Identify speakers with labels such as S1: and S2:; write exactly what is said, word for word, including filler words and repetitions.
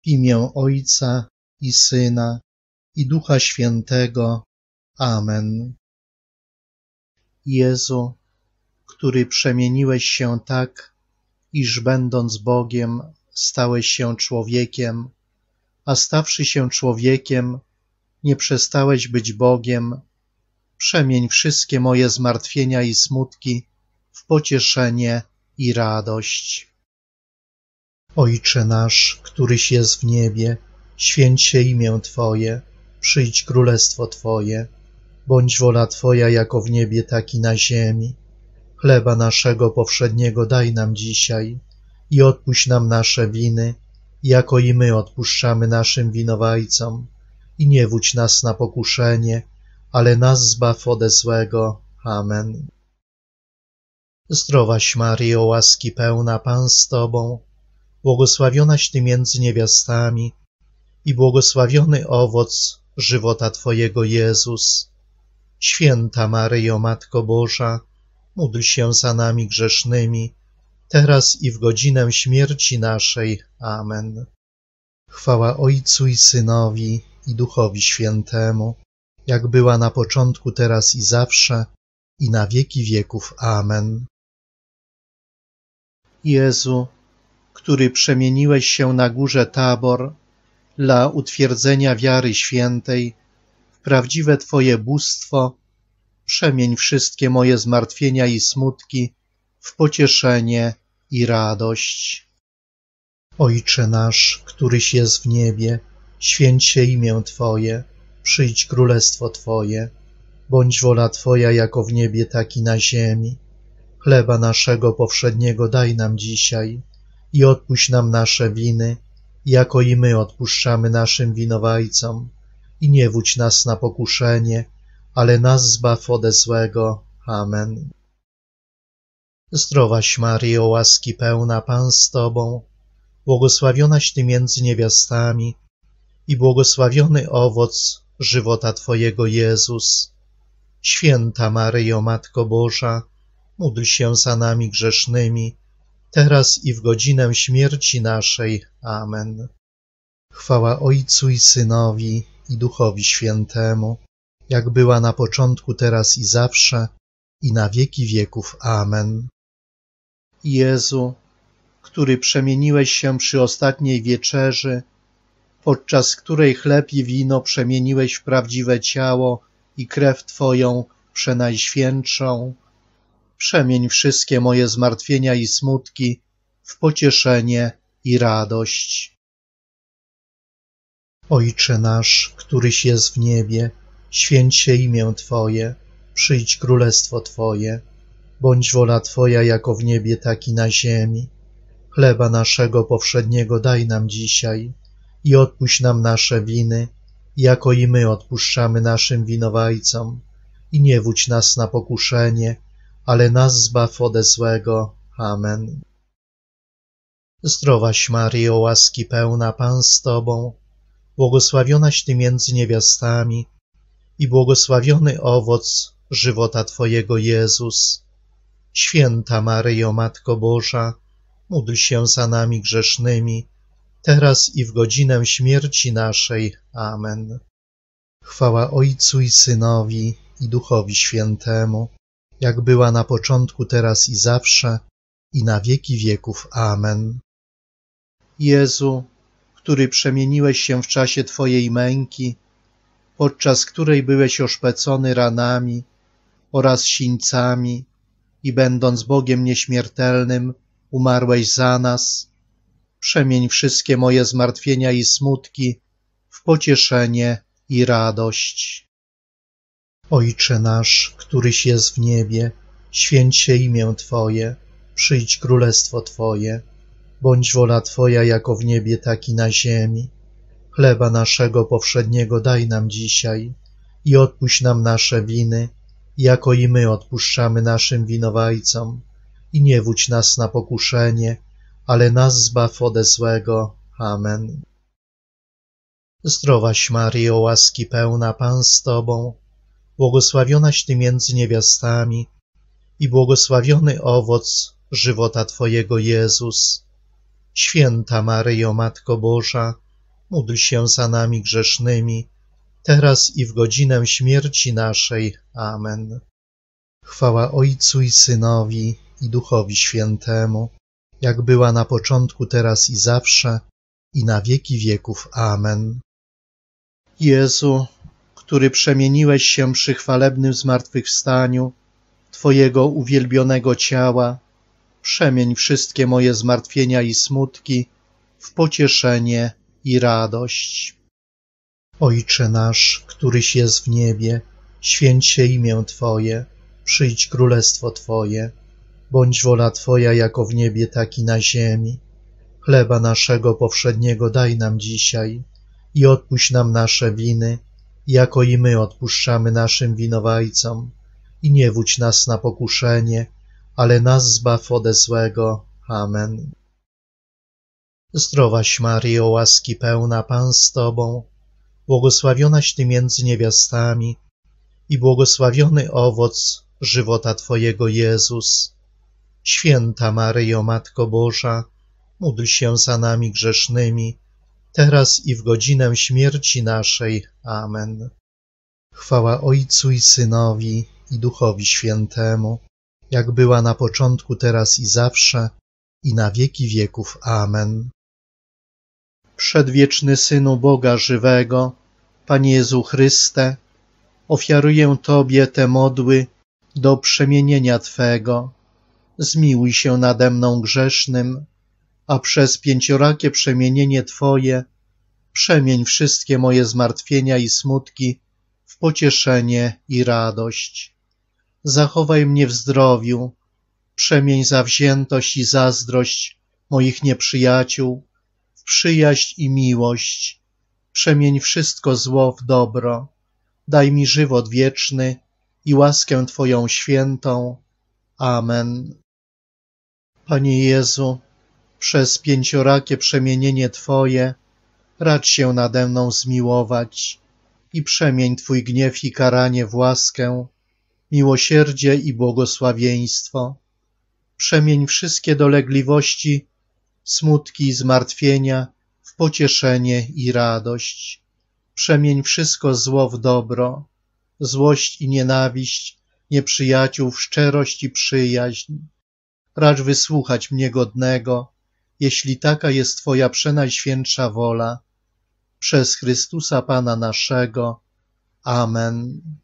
S1: W imię Ojca i Syna, i Ducha Świętego. Amen. Jezu, który przemieniłeś się tak, iż będąc Bogiem, stałeś się człowiekiem, a stawszy się człowiekiem, nie przestałeś być Bogiem, przemień wszystkie moje zmartwienia i smutki w pocieszenie i radość. Ojcze nasz, któryś jest w niebie, święć się imię Twoje, przyjdź królestwo Twoje, bądź wola Twoja jako w niebie, tak i na ziemi. Chleba naszego powszedniego daj nam dzisiaj i odpuść nam nasze winy, jako i my odpuszczamy naszym winowajcom. I nie wódź nas na pokuszenie, ale nas zbaw ode złego. Amen. Zdrowaś Maryjo, łaski pełna, Pan z Tobą, błogosławionaś Ty między niewiastami i błogosławiony owoc żywota Twojego, Jezus. Święta Maryjo, Matko Boża, módl się za nami grzesznymi, teraz i w godzinę śmierci naszej. Amen. Chwała Ojcu i Synowi, i Duchowi Świętemu, jak była na początku, teraz i zawsze, i na wieki wieków. Amen. Jezu, który przemieniłeś się na górze Tabor dla utwierdzenia wiary świętej w prawdziwe Twoje bóstwo, przemień wszystkie moje zmartwienia i smutki w pocieszenie i radość. Ojcze nasz, któryś jest w niebie, święć się imię Twoje, przyjdź królestwo Twoje, bądź wola Twoja jako w niebie, tak i na ziemi. Chleba naszego powszedniego daj nam dzisiaj i odpuść nam nasze winy, jako i my odpuszczamy naszym winowajcom. I nie wódź nas na pokuszenie, ale nas zbaw ode złego. Amen. Zdrowaś Maryjo, łaski pełna, Pan z Tobą, błogosławionaś Ty między niewiastami i błogosławiony owoc żywota Twojego, Jezus. Święta Maryjo, Matko Boża, módl się za nami grzesznymi, teraz i w godzinę śmierci naszej. Amen. Chwała Ojcu i Synowi, i Duchowi Świętemu, jak była na początku, teraz i zawsze, i na wieki wieków. Amen. Jezu, który przemieniłeś się przy ostatniej wieczerzy, podczas której chleb i wino przemieniłeś w prawdziwe ciało i krew Twoją przenajświętszą, przemień wszystkie moje zmartwienia i smutki w pocieszenie i radość. Ojcze nasz, któryś jest w niebie, święć się imię Twoje, przyjdź królestwo Twoje, bądź wola Twoja jako w niebie, tak i na ziemi. Chleba naszego powszedniego daj nam dzisiaj i odpuść nam nasze winy, jako i my odpuszczamy naszym winowajcom. I nie wódź nas na pokuszenie, ale nas zbaw ode złego. Amen. Zdrowaś Maryjo, łaski pełna, Pan z Tobą, błogosławionaś Ty między niewiastami i błogosławiony owoc żywota Twojego, Jezus. Święta Maryjo, Matko Boża, módl się za nami grzesznymi, teraz i w godzinę śmierci naszej. Amen. Chwała Ojcu i Synowi, i Duchowi Świętemu, jak była na początku, teraz i zawsze, i na wieki wieków. Amen. Jezu, który przemieniłeś się w czasie Twojej męki, podczas której byłeś oszpecony ranami oraz sińcami i będąc Bogiem nieśmiertelnym, umarłeś za nas, przemień wszystkie moje zmartwienia i smutki w pocieszenie i radość. Ojcze nasz, któryś jest w niebie, święć się imię Twoje, przyjdź królestwo Twoje, bądź wola Twoja jako w niebie, tak i na ziemi. Chleba naszego powszedniego daj nam dzisiaj i odpuść nam nasze winy, jako i my odpuszczamy naszym winowajcom. I nie wódź nas na pokuszenie, ale nas zbaw ode złego. Amen. Zdrowaś Maryjo, łaski pełna, Pan z Tobą, błogosławionaś Ty między niewiastami i błogosławiony owoc żywota Twojego, Jezus. Święta Maryjo, Matko Boża, módl się za nami grzesznymi, teraz i w godzinę śmierci naszej. Amen. Chwała Ojcu i Synowi, i Duchowi Świętemu, jak była na początku, teraz i zawsze, i na wieki wieków. Amen. Jezu, który przemieniłeś się przy chwalebnym zmartwychwstaniu Twojego uwielbionego ciała, przemień wszystkie moje zmartwienia i smutki w pocieszenie i radość. Ojcze nasz, któryś jest w niebie, święć się imię Twoje, przyjdź królestwo Twoje, bądź wola Twoja jako w niebie, tak i na ziemi. Chleba naszego powszedniego daj nam dzisiaj i odpuść nam nasze winy, jako i my odpuszczamy naszym winowajcom. I nie wódź nas na pokuszenie, ale nas zbaw ode złego. Amen. Zdrowaś Maryjo, łaski pełna, Pan z Tobą, błogosławionaś Ty między niewiastami i błogosławiony owoc żywota Twojego, Jezus. Święta Maryjo, Matko Boża, módl się za nami grzesznymi, teraz i w godzinę śmierci naszej. Amen. Chwała Ojcu i Synowi, i Duchowi Świętemu, jak była na początku, teraz i zawsze, i na wieki wieków. Amen. Przedwieczny Synu Boga żywego, Panie Jezu Chryste, ofiaruję Tobie te modły do przemienienia Twego. Zmiłuj się nade mną grzesznym, a przez pięciorakie przemienienie Twoje przemień wszystkie moje zmartwienia i smutki w pocieszenie i radość. Zachowaj mnie w zdrowiu, przemień zawziętość i zazdrość moich nieprzyjaciół w przyjaźń i miłość, przemień wszystko zło w dobro, daj mi żywot wieczny i łaskę Twoją świętą. Amen. Panie Jezu, przez pięciorakie przemienienie Twoje racz się nade mną zmiłować i przemień Twój gniew i karanie w łaskę, miłosierdzie i błogosławieństwo. Przemień wszystkie dolegliwości, smutki i zmartwienia w pocieszenie i radość. Przemień wszystko zło w dobro, złość i nienawiść nieprzyjaciół w szczerość i przyjaźń. Racz wysłuchać mnie godnego, jeśli taka jest Twoja przenajświętsza wola. Przez Chrystusa Pana naszego. Amen.